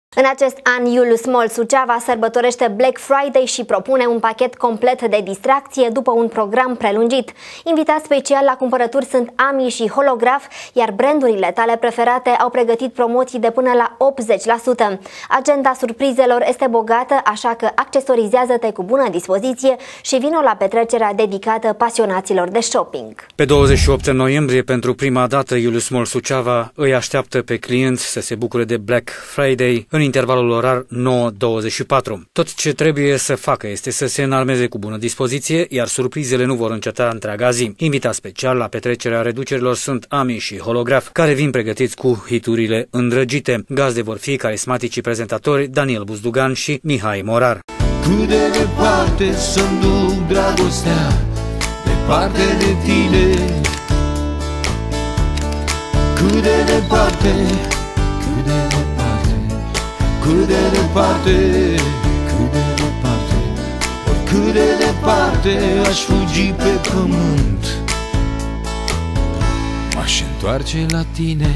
În acest an, Julius Mall Suceava sărbătorește Black Friday și propune un pachet complet de distracție după un program prelungit. Invitați special la cumpărături sunt Ami și Holograf, iar brandurile tale preferate au pregătit promoții de până la 80%. Agenda surprizelor este bogată, așa că accesorizează-te cu bună dispoziție și vino la petrecerea dedicată pasionaților de shopping. Pe 28 noiembrie, pentru prima dată, Julius Mall Suceava îi așteaptă pe clienți să se bucure de Black Friday în intervalul orar 9-24. Tot ce trebuie să facă este să se înarmeze cu bună dispoziție, iar surprizele nu vor înceta întreaga zi. Invitați special la petrecerea reducerilor sunt Ami și Holograf, care vin pregătiți cu hiturile îndrăgite. Gazde vor fi carismaticii prezentatori Daniel Buzdugan și Mihai Morar. Cât de departe să-mi duc dragostea, departe de tine. Cât de departe, cât de departe, cât de departe, cât de departe, oricât de departe aș fugi pe pământ, m-aș întoarce la tine.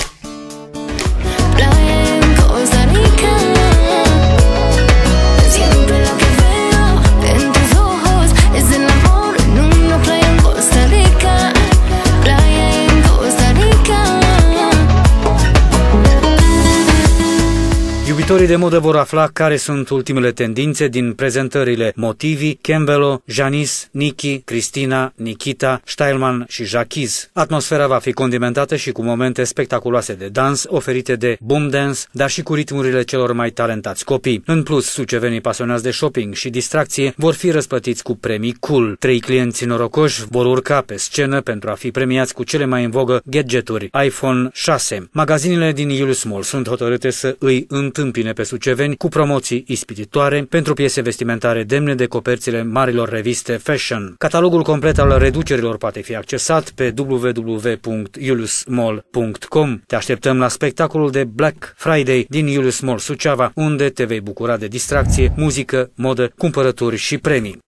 Iubitorii de modă vor afla care sunt ultimele tendințe din prezentările Motivi, Campbello, Janice, Nicki, Cristina, Nikita, Stylman și Jacquiz. Atmosfera va fi condimentată și cu momente spectaculoase de dans oferite de Boom Dance, dar și cu ritmurile celor mai talentați copii. În plus, sucevenii pasionați de shopping și distracție vor fi răsplătiți cu premii cool. 3 clienți norocoși vor urca pe scenă pentru a fi premiați cu cele mai în vogă gadgeturi iPhone 6. Magazinele din Julius Mall sunt hotărâte să îi întâmpine pe suceveni cu promoții ispititoare pentru piese vestimentare demne de coperțile marilor reviste fashion. Catalogul complet al reducerilor poate fi accesat pe www.juliusmall.com. Te așteptăm la spectacolul de Black Friday din Julius Mall Suceava, unde te vei bucura de distracție, muzică, modă, cumpărături și premii.